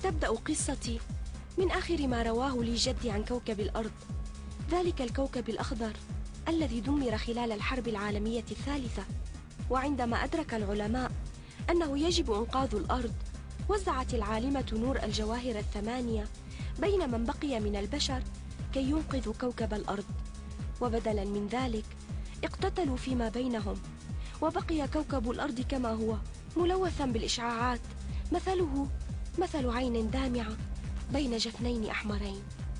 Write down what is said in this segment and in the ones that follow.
تبدأ قصتي من آخر ما رواه لي جدي عن كوكب الأرض، ذلك الكوكب الأخضر الذي دمر خلال الحرب العالمية الثالثة. وعندما أدرك العلماء أنه يجب إنقاذ الأرض، وزعت العالمة نور الجواهر الثمانية بين من بقي من البشر كي ينقذوا كوكب الأرض، وبدلا من ذلك اقتتلوا فيما بينهم، وبقي كوكب الأرض كما هو ملوثا بالإشعاعات، مثله مثل عين دامعة بين جفنين أحمرين.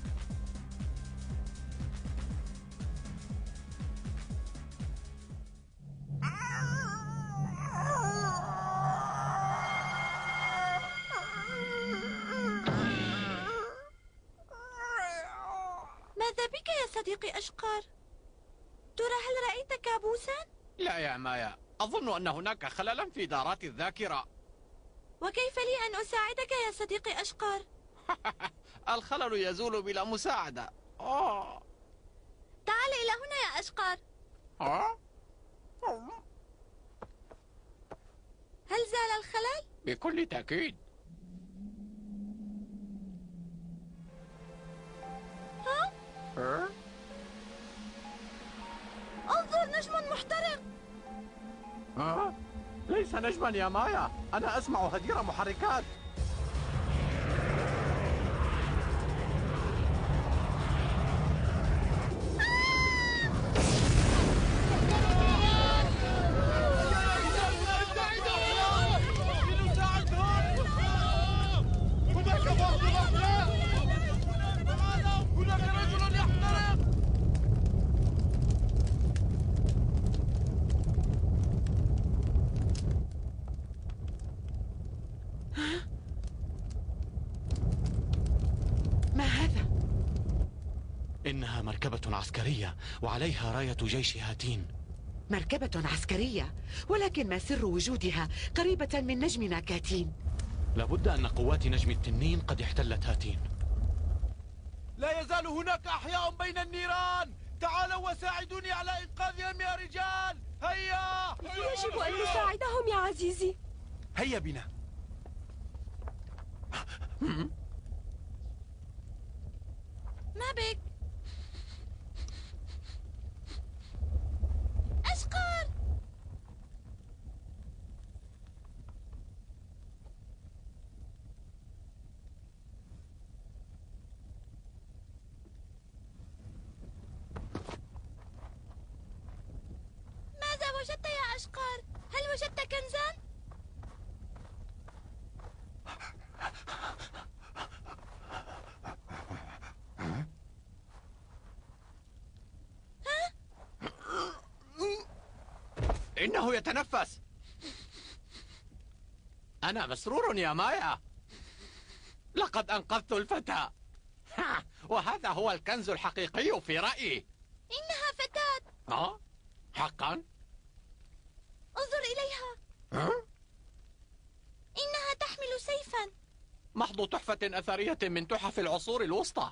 ماذا بك يا صديقي أشقر؟ ترى هل رأيت كابوسا؟ لا يا مايا، أظن أن هناك خللا في دارات الذاكرة. وكيف لي أن أساعدك يا صديقي أشقر؟ الخلل يزول بلا مساعدة. تعال إلى هنا يا أشقر. هل زال الخلل؟ بكل تأكيد. انظر، نجم محترق. ليس نجما يا مايا، أنا أسمع هدير محركات. إنها مركبة عسكرية وعليها راية جيش هاتين. مركبة عسكرية، ولكن ما سر وجودها قريبة من نجمنا كاتين؟ لابد أن قوات نجم التنين قد احتلت هاتين. لا يزال هناك أحياء بين النيران، تعالوا وساعدوني على إنقاذهم يا رجال. هيا! يجب أن نساعدهم يا عزيزي. هيا بنا. ما بك؟ أشقر! ماذا وجدت يا أشقر؟ هل وجدت كنزا؟ إنه يتنفس. أنا مسرور يا مايا، لقد أنقذت الفتى. وهذا هو الكنز الحقيقي في رأيي. إنها فتاة. حقا؟ انظر إليها. إنها تحمل سيفا. محض تحفة أثرية من تحف العصور الوسطى.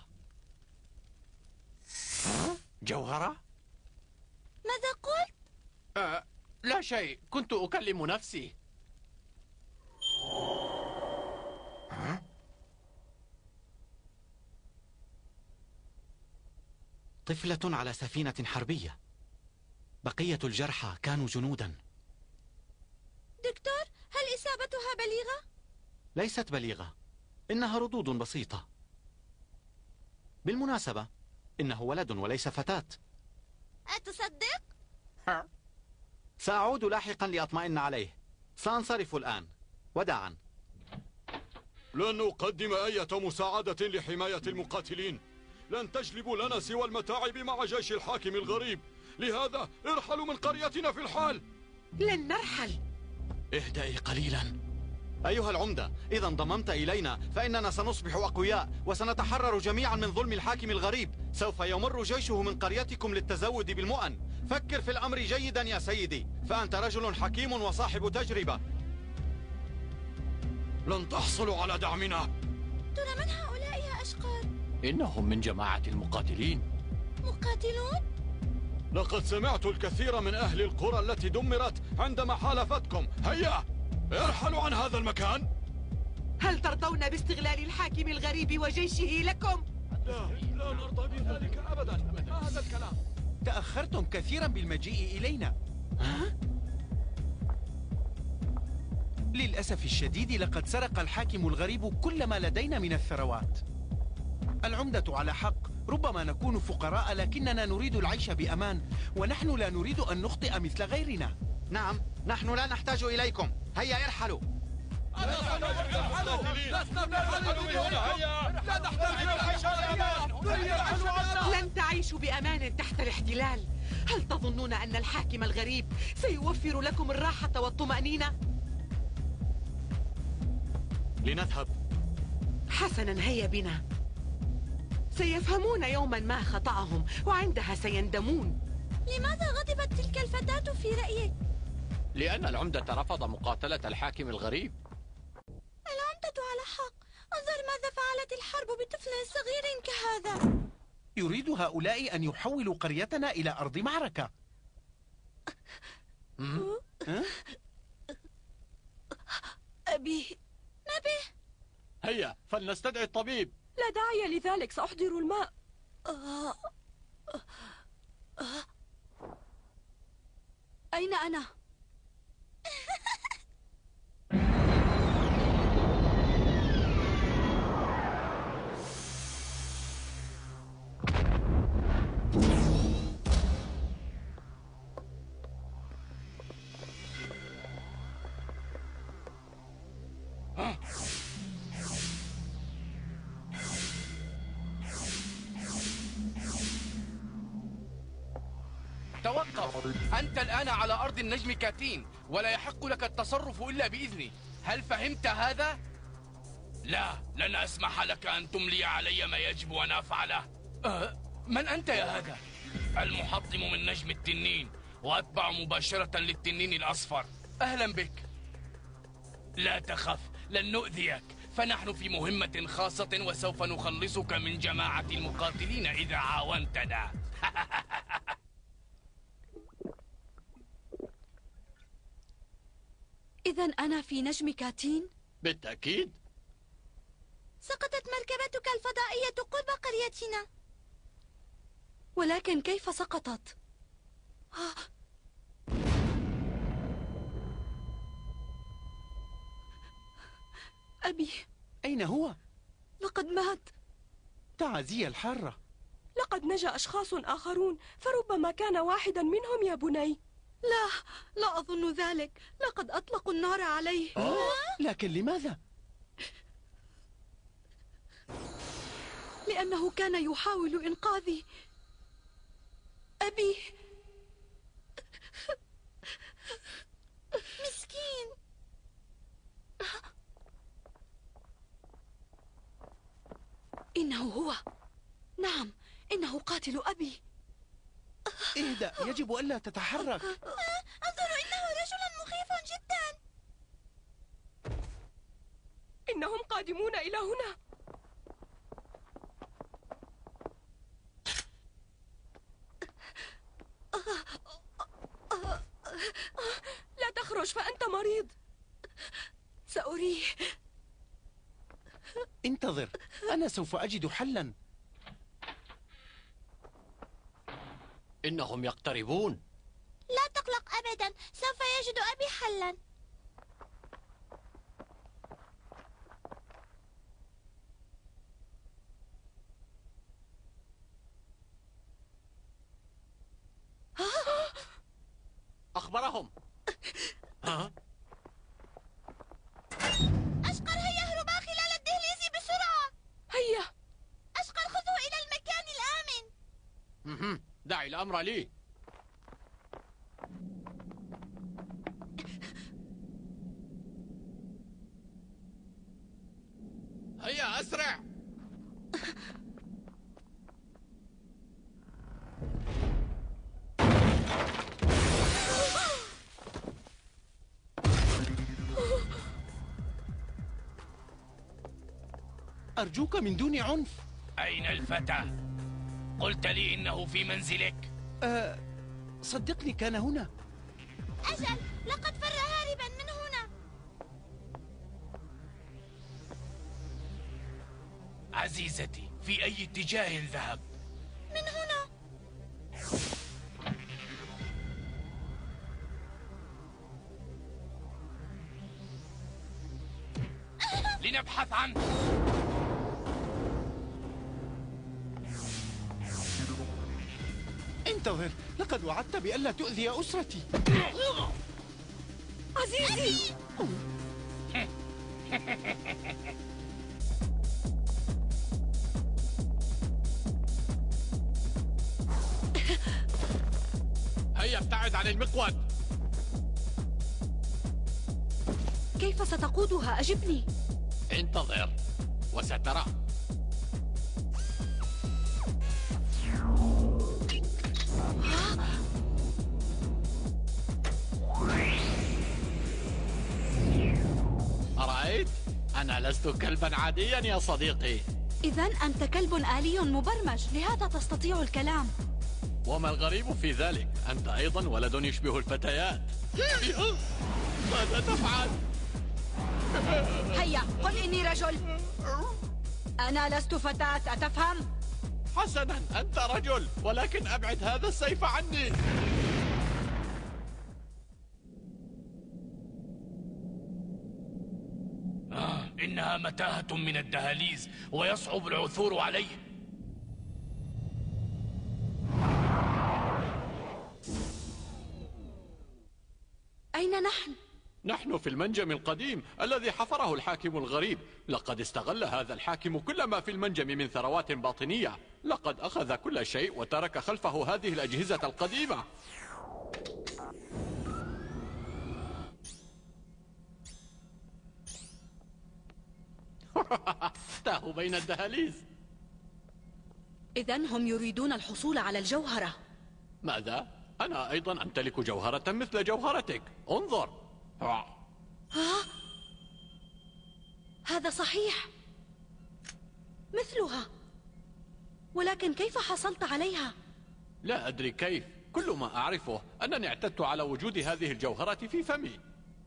جوهرة؟ ماذا قلت؟ لا شيء، كنت أكلم نفسي. طفلة على سفينة حربية. بقية الجرحى كانوا جنودا. دكتور، هل إصابتها بليغة؟ ليست بليغة، إنها ردود بسيطة. بالمناسبة إنه ولد وليس فتاة. أتصدق؟ سأعود لاحقا لأطمئن عليه. سأنصرف الآن. وداعا. لن نقدم أي مساعدة لحماية المقاتلين. لن تجلبوا لنا سوى المتاعب مع جيش الحاكم الغريب، لهذا ارحلوا من قريتنا في الحال. لن نرحل. اهدئي قليلا أيها العمدة، إذا انضممت إلينا فإننا سنصبح أقوياء وسنتحرر جميعا من ظلم الحاكم الغريب. سوف يمر جيشه من قريتكم للتزود بالمؤن. فكر في الأمر جيدا يا سيدي، فأنت رجل حكيم وصاحب تجربة. لن تحصلوا على دعمنا. ترى من هؤلاء يا أشقر؟ إنهم من جماعة المقاتلين. مقاتلون؟ لقد سمعت الكثير من أهل القرى التي دمرت عندما حالفتكم. هيا ارحلوا عن هذا المكان. هل ترضون باستغلال الحاكم الغريب وجيشه لكم؟ لا نرضى بذلك أبدا. ما هذا الكلام؟ تأخرتم كثيرا بالمجيء إلينا. للأسف الشديد لقد سرق الحاكم الغريب كل ما لدينا من الثروات. العمدة على حق، ربما نكون فقراء لكننا نريد العيش بأمان، ونحن لا نريد أن نخطئ مثل غيرنا. نعم، نحن لا نحتاج إليكم. هيا ارحلوا. لن تعيشوا بأمان تحت الاحتلال. هل تظنون أن الحاكم الغريب سيوفر لكم الراحة والطمأنينة؟ لنذهب. حسنا، هيا بنا. سيفهمون يوما ما خطأهم، وعندها سيندمون. لماذا غضبت تلك الفتاة في رأيك؟ لأن العمدة رفض مقاتلة الحاكم الغريب. العمدة على حق. انظر ماذا فعلت الحرب بطفل صغير كهذا. يريد هؤلاء أن يحولوا قريتنا إلى أرض معركة. أبي. نبي. هيا فلنستدعي الطبيب. لا داعي لذلك، سأحضر الماء. أين أنا؟ توقف! أنت الآن على أرض النجم كاتين، ولا يحق لك التصرف إلا بإذني. هل فهمت هذا؟ لا، لن أسمح لك أن تملي علي ما يجب أن أفعله. من أنت يا هذا؟ المحطم من نجم التنين، وأتبع مباشرة للتنين الأصفر. أهلا بك. لا تخف، لن نؤذيك، فنحن في مهمة خاصة وسوف نخلصك من جماعة المقاتلين إذا عاونتنا. إذن أنا في نجم كاتين؟ بالتأكيد. سقطت مركبتك الفضائية قرب قريتنا. ولكن كيف سقطت؟ أبي. أين هو؟ لقد مات. تعازي الحارة. لقد نجا أشخاص آخرون، فربما كان واحدا منهم يا بني. لا أظن ذلك. لقد أطلقوا النار عليه. لكن لماذا؟ لأنه كان يحاول إنقاذي. أبي. مسكين. إنه هو. نعم، إنه قاتل أبي. اهدأ، يجب ألا تتحرك. انظروا، إنه رجل مخيف جدا. إنهم قادمون إلى هنا. لا تخرج، فأنت مريض. سأريه. انتظر، أنا سوف أجد حلا. إنهم يقتربون. لا تقلق أبدا، سوف يجد أبي حلا. أخبرهم. أشقر، هيا اهربا خلال الدهليز بسرعة. هيا. أشقر، خذوا إلى المكان الآمن. دعي الأمر لي. هيا أسرع. أرجوك من دون عنف. أين الفتى؟ قلت لي إنه في منزلك. صدقني كان هنا. أجل، لقد فر هاربا من هنا. عزيزتي، في أي اتجاه ذهب؟ من هنا. لنبحث عنه. انتظر، لقد وعدت بألا تؤذي أسرتي. عزيزي. هيا ابتعد عن المقود. كيف ستقودها؟ أجبني. انتظر وسترى. أرأيت؟ أنا لست كلبا عاديا يا صديقي. إذن أنت كلب آلي مبرمج، لهذا تستطيع الكلام. وما الغريب في ذلك؟ أنت أيضا ولد يشبه الفتيات. ماذا تفعل؟ هيا قل إني رجل. أنا لست فتاة، أتفهم؟ حسنا، أنت رجل، ولكن أبعد هذا السيف عني. إنها متاهة من الدهاليز ويصعب العثور عليه. أين نحن؟ نحن في المنجم القديم الذي حفره الحاكم الغريب. لقد استغل هذا الحاكم كل ما في المنجم من ثروات باطنية. لقد أخذ كل شيء وترك خلفه هذه الأجهزة القديمة. تاهوا بين الدهاليز. إذن هم يريدون الحصول على الجوهرة. ماذا؟ أنا أيضا أمتلك جوهرة مثل جوهرتك. انظر. هذا صحيح، مثلها، ولكن كيف حصلت عليها؟ لا أدري كيف. كل ما أعرفه أنني اعتدت على وجود هذه الجوهرة في فمي.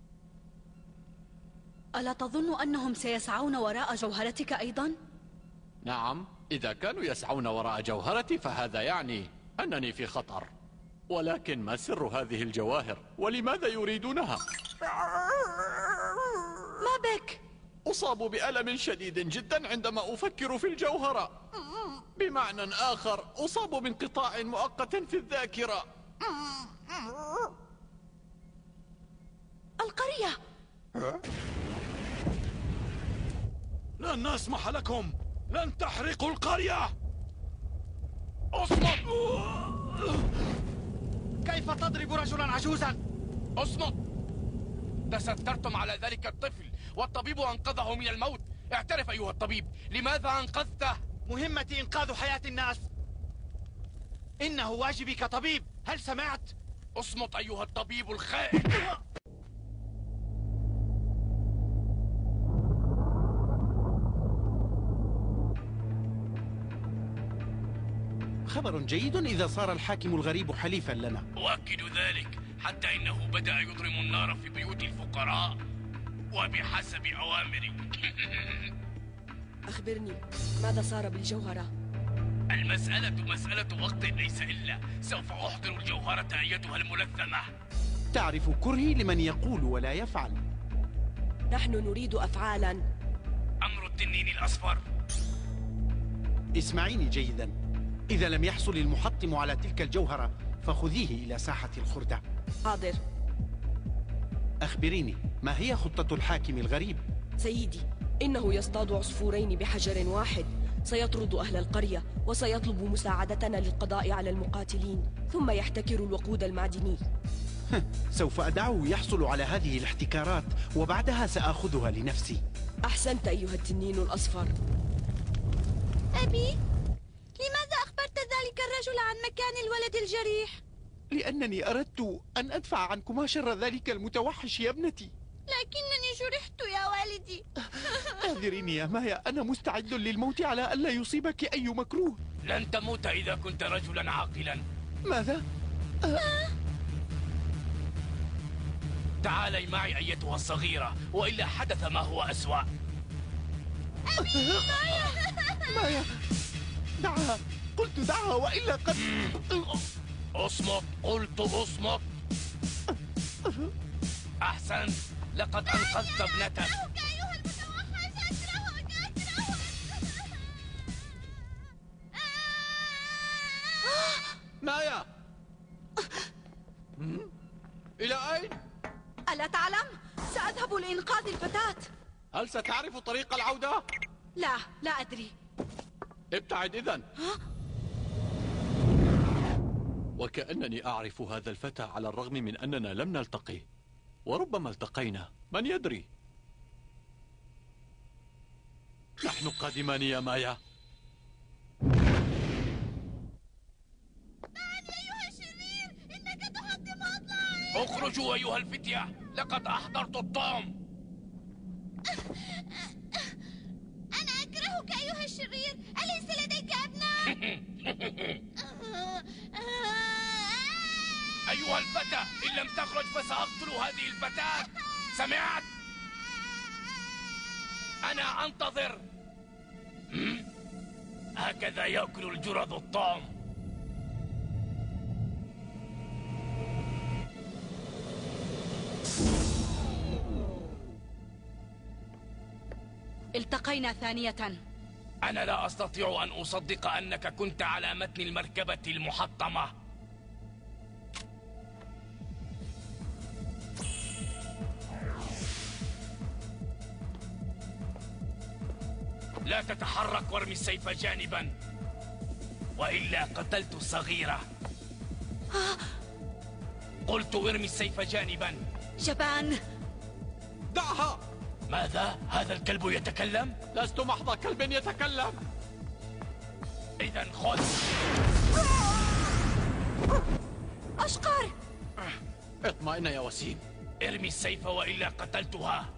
ألا تظن أنهم سيسعون وراء جوهرتك أيضا؟ نعم، إذا كانوا يسعون وراء جوهرتي فهذا يعني أنني في خطر. ولكن ما سر هذه الجواهر ولماذا يريدونها؟ ما بك؟ أصاب بألم شديد جدا عندما أفكر في الجوهرة. بمعنى آخر، أصاب بانقطاع مؤقت في الذاكرة. القرية. لن نسمح لكم، لن تحرقوا القرية. اصمت! كيف تضرب رجلا عجوزا؟ اصمت! تسترتم على ذلك الطفل والطبيب أنقذه من الموت. اعترف أيها الطبيب، لماذا أنقذته؟ مهمتي إنقاذ حياة الناس. إنه واجبي كطبيب، هل سمعت؟ اصمت أيها الطبيب الخائن. خبر جيد إذا صار الحاكم الغريب حليفا لنا. أؤكد ذلك، حتى إنه بدأ يضرم النار في بيوت الفقراء وبحسب أوامري. أخبرني، ماذا صار بالجوهرة؟ المسألة مسألة وقت ليس إلا. سوف أحضر الجوهرة أيتها الملثمة. تعرف كرهي لمن يقول ولا يفعل. نحن نريد أفعالا. أمر التنين الأصفر. اسمعيني جيدا، إذا لم يحصل المحطم على تلك الجوهرة فخذيه إلى ساحة الخردة. حاضر. أخبريني، ما هي خطة الحاكم الغريب؟ سيدي، إنه يصطاد عصفورين بحجر واحد. سيطرد أهل القرية وسيطلب مساعدتنا للقضاء على المقاتلين، ثم يحتكر الوقود المعدني. سوف أدعه يحصل على هذه الاحتكارات وبعدها سآخذها لنفسي. أحسنت أيها التنين الأصفر. أبي، لماذا أخبرت ذلك الرجل عن مكان الولد الجريح؟ لأنني أردت أن أدفع عنكما شر ذلك المتوحش يا ابنتي. لكنني جرحت يا والدي. اعذريني يا مايا، أنا مستعد للموت على ألا يصيبك أي مكروه. لن تموت إذا كنت رجلا عاقلا. ماذا؟ تعالي معي أيتها الصغيرة، وإلا حدث ما هو أسوأ. أبي، مايا. مايا، دعها، قلت دعها وإلا قد... اصمت، قلت اصمت. أحسنت، لقد أنقذت ابنتك. أيها المتوحش، أكرهك. مايا، إلى أين؟ ألا تعلم؟ سأذهب لإنقاذ الفتاة. هل ستعرف طريق العودة؟ لا أدري. ابتعد إذن. وكأنني أعرف هذا الفتى على الرغم من أننا لم نلتقي، وربما التقينا، من يدري؟ نحن قادمان يا مايا. أيها الشرير، إنك تحطم أطلعي. اخرجوا أيها الفتية، لقد أحضرت الطعم. أنا أكرهك أيها الشرير، أليس لديك أبناء؟ أيها الفتى، إن لم تخرج فسأقتل هذه الفتاة، سمعت؟ أنا أنتظر. هكذا يأكل الجرذ الطعم. التقينا ثانية. أنا لا أستطيع أن أصدق أنك كنت على متن المركبة المحطمة. لا تتحرك وارمي السيف جانبا، وإلا قتلت الصغيرة. قلت ارمي السيف جانبا. جبان. دعها. ماذا؟ هذا الكلب يتكلم؟ لست محض كلب يتكلم. إذن خذ. أشقر. اطمئن يا وسيم. ارمي السيف وإلا قتلتها.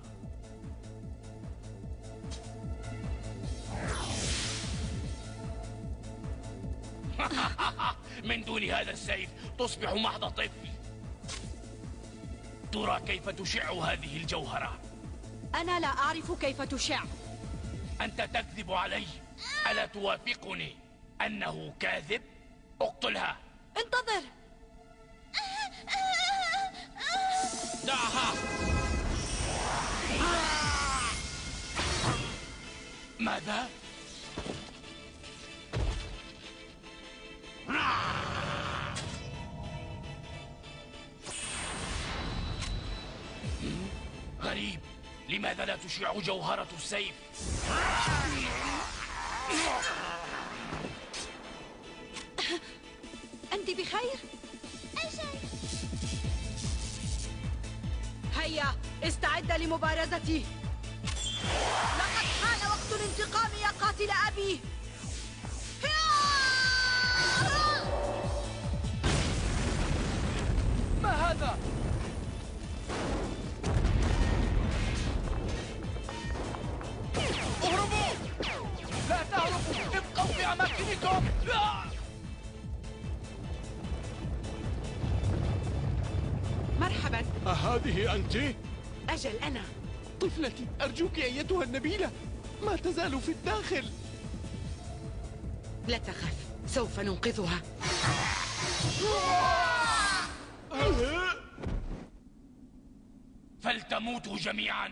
من دون هذا السيف تصبح محض طفل. ترى كيف تشع هذه الجوهرة؟ أنا لا أعرف كيف تشع. أنت تكذب علي، ألا توافقني أنه كاذب؟ اقتلها. انتظر. دعها. ماذا؟ غريب، لماذا لا تشع جوهرة السيف؟ أنت بخير؟ أجل. هيا استعد لمبارزتي. لقد حان وقت الانتقام يا قاتل أبي. ما هذا؟ اهربوا! لا تهربوا! ابقوا في أماكنكم! مرحبا. أهذه أنت؟ أجل أنا. طفلتي، أرجوك أيتها النبيلة، ما تزال في الداخل. لا تخف، سوف ننقذها. فلتموتوا جميعا.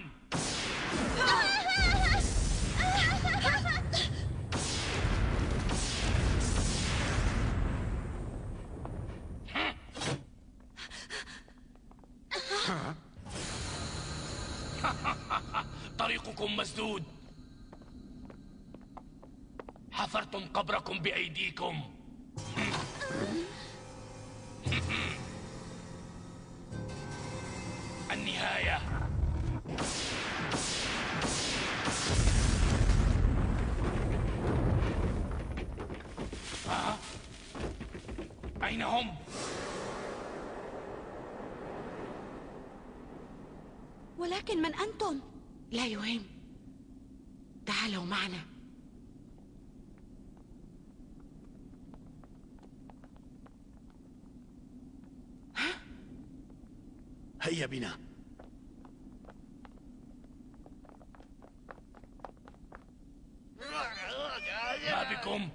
طريقكم مسدود. حفرتم قبركم بأيديكم. النهاية. أين هم؟ ولكن من أنتم؟ لا يهم، تعالوا معنا. هيا بنا. لكم.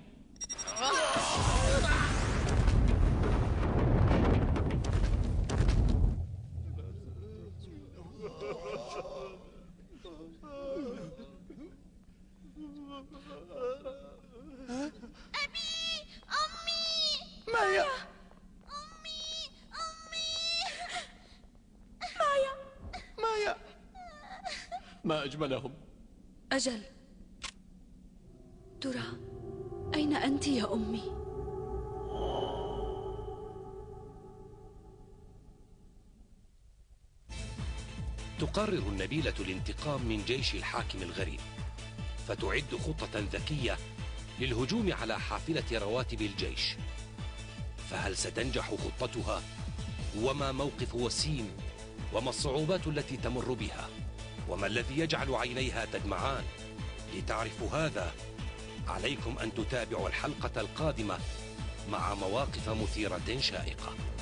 أبي، أمي، مايا. أمي، مايا. ما أجملهم. أجل، ترى أين أنت يا أمي؟ تقرر النبيلة الانتقام من جيش الحاكم الغريب، فتعد خطة ذكية للهجوم على حافلة رواتب الجيش. فهل ستنجح خطتها؟ وما موقف وسيم؟ وما الصعوبات التي تمر بها؟ وما الذي يجعل عينيها تدمعان؟ لتعرفوا هذا عليكم أن تتابعوا الحلقة القادمة مع مواقف مثيرة شائقة.